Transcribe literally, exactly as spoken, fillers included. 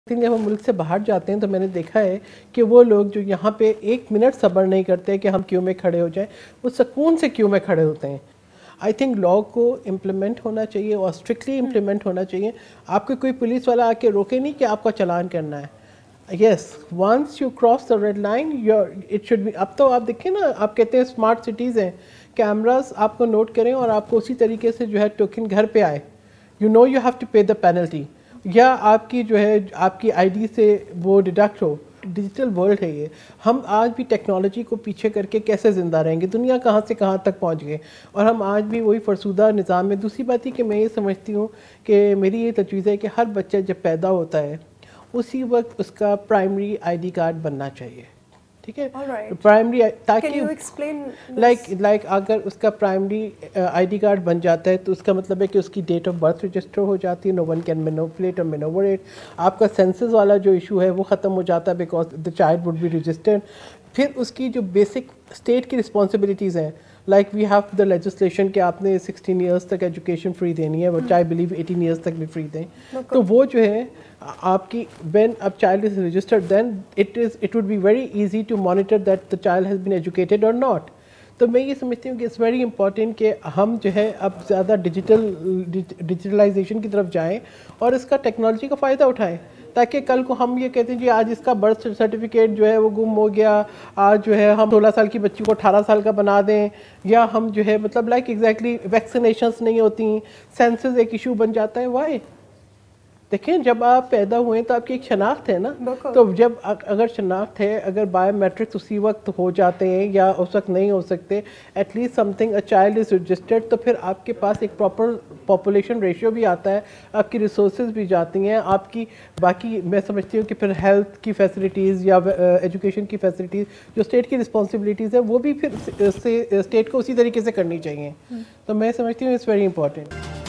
जब हम मुल्क से बाहर जाते हैं तो मैंने देखा है कि वो लोग जो यहाँ पे एक मिनट सब्र नहीं करते कि हम क्यों में खड़े हो जाएं, वो सुकून से क्यों में खड़े होते हैं। आई थिंक लॉ को इम्प्लीमेंट होना चाहिए और स्ट्रिक्टली इम्प्लीमेंट होना चाहिए। आपको कोई पुलिस वाला आके रोके नहीं कि आपका चालान करना है। Yes, once you cross the red line your it should be. अब तो आप देखिए ना, आप कहते हैं स्मार्ट सिटीज़ हैं, कैमरास आपको नोट करें और आपको उसी तरीके से जो है टोकन घर पे आए। You know you have to pay the penalty, या आपकी जो है आपकी आईडी से वो डिडक्ट हो। डिजिटल वर्ल्ड है ये। हम आज भी टेक्नोलॉजी को पीछे करके कैसे ज़िंदा रहेंगे? दुनिया कहाँ से कहाँ तक पहुँच गए और हम आज भी वही फरसूदा निज़ाम में। दूसरी बात है कि मैं ये समझती हूँ कि मेरी ये तजवीज़ है कि हर बच्चा जब पैदा होता है उसी वक्त उसका प्राइमरी आईडी कार्ड बनना चाहिए, ठीक है? प्राइमरी, ताकि लाइक लाइक अगर उसका प्राइमरी आईडी कार्ड बन जाता है तो उसका मतलब है कि उसकी डेट ऑफ बर्थ रजिस्टर हो जाती है। नो वन कैन मैनिपुलेट और मैनिपुलेट। आपका सेंसस वाला जो इशू है वो ख़त्म हो जाता है because the child would be registered. फिर उसकी जो बेसिक स्टेट की रिस्पॉन्सिबिलिटीज़ हैं, like we have the legislation कि आपने सिक्सटीन ईयर्स तक एजुकेशन फ्री देनी है, but I believe eighteen years तक भी फ्री दें। तो वो जो है आपकी when a child is registered then it is it would be very easy to monitor that the child has been educated और नॉट। तो मैं ये समझती हूँ कि इट्स वेरी इंपॉर्टेंट कि हम जो है अब ज़्यादा डिजिटल डिजिटलाइजेशन की तरफ जाएँ और इसका टेक्नोलॉजी का फ़ायदा उठाएँ, ताकि कल को हम ये कहते हैं जी आज इसका बर्थ सर्टिफिकेट जो है वो गुम हो गया, आज जो है हम सोलह साल की बच्ची को अठारह साल का बना दें, या हम जो है मतलब लाइक एग्जैक्टली वैक्सीनेशंस नहीं होती, सेंसस एक इशू बन जाता है। वाई? देखें, जब आप पैदा हुए तो आपकी एक शनाख्त है ना, तो जब अगर शनाख्त है, अगर बायोमेट्रिक्स उसी वक्त हो जाते हैं या उस वक्त नहीं हो सकते, at least something a child is registered, तो फिर आपके पास एक प्रॉपर पॉपुलेशन रेशियो भी आता है, आपकी रिसोर्सेज भी जाती हैं, आपकी बाकी मैं समझती हूँ कि फिर हेल्थ की फैसिलिटीज़ या एजुकेशन की फैसिलिटीज़ जो स्टेट की रिस्पॉन्सिबिलिटीज़ है वो भी फिर स्टेट को उसी तरीके से करनी चाहिए। तो मैं समझती हूँ इट्स वेरी इंपॉर्टेंट।